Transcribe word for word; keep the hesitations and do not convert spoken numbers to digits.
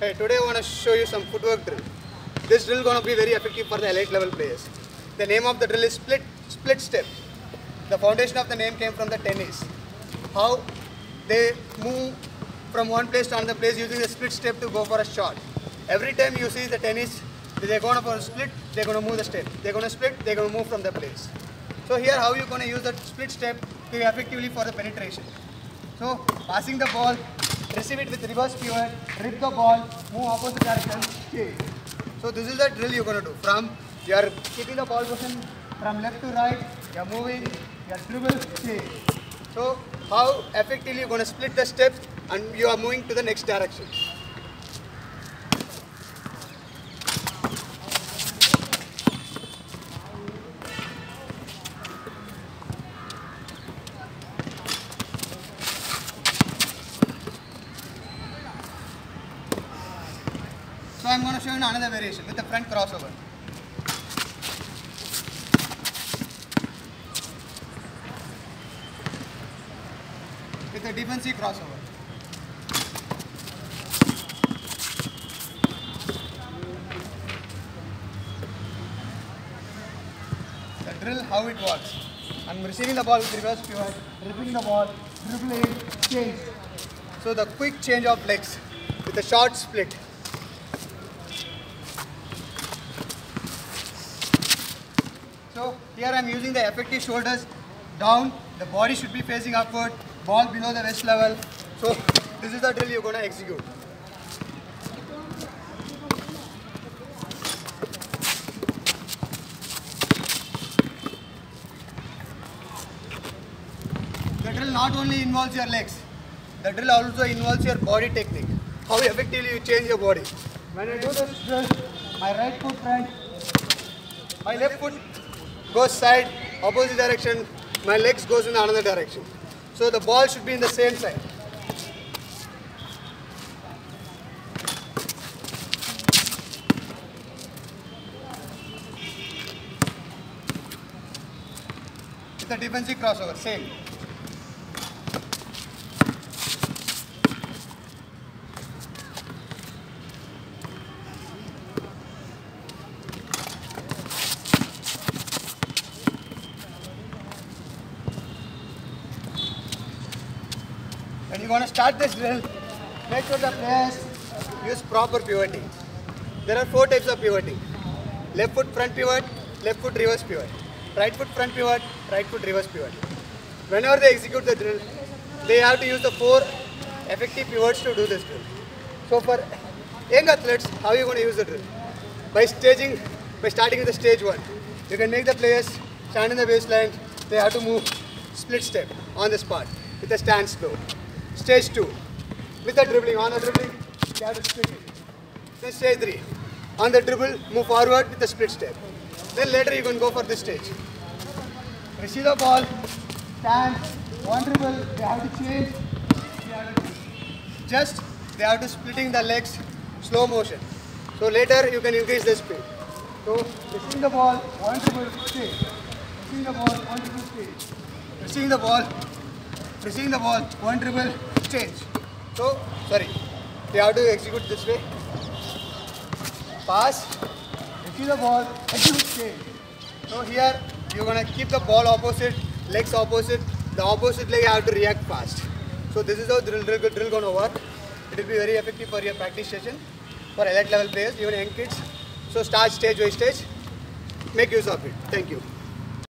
Hey, today I want to show you some footwork drill. This drill is going to be very effective for the elite level players. The name of the drill is split split step. The foundation of the name came from the tennis. How they move from one place to another place using the split step to go for a shot. Every time you see the tennis, they're going to for a split, they're going to move the step. They're going to split, they're going to move from the place. So here how you're going to use that split step to effectively for the penetration. So passing the ball, receive it with reverse pivot, rip the ball, move opposite direction, change. So this is the drill you're going to do. From you are keeping the ball position from left to right, you are moving, you are dribble, change. So how effectively you're going to split the step and you are moving to the next direction. So I am going to show you another variation with the front crossover. With a defensive crossover. The drill, how it works. I am receiving the ball with reverse pivot, ripping the ball, dribbling, change. So the quick change of legs with a short split. So here I am using the effective shoulders down, the body should be facing upward, ball below the waist level. So this is the drill you're going to execute. The drill not only involves your legs, the drill also involves your body technique. How effectively you change your body. When I do this drill, my right foot front, my left foot goes side, opposite direction, my legs goes in another direction. So the ball should be in the same side. With the defensive crossover, same. When you want to start this drill, make sure the players use proper pivoting. There are four types of pivoting. Left foot front pivot, left foot reverse pivot. Right foot front pivot, right foot reverse pivot. Whenever they execute the drill, they have to use the four effective pivots to do this drill. So for young athletes, how are you going to use the drill? By staging, by starting with the stage one. You can make the players stand in the baseline. They have to move split step on the spot with a stand slow. Stage two, with the dribbling, on the dribbling, you have to split it. Then stage three, on the dribble, move forward with the split step. Then later you can go for this stage. Receive the ball, stand, one dribble, they have to change, they have to just, they have to splitting the legs, slow motion. So later you can increase the speed. So receiving the ball, one dribble, change. Receiving the ball, one dribble, change. Receiving the ball, Receiving the ball, one dribble, change. So, sorry, you have to execute this way. Pass, receive the ball, execute, change. So here, you're going to keep the ball opposite, legs opposite. The opposite leg you have to react fast. So this is how drill, drill, drill going to work. It will be very effective for your practice session, for elite level players, even young kids. So start stage by stage, make use of it. Thank you.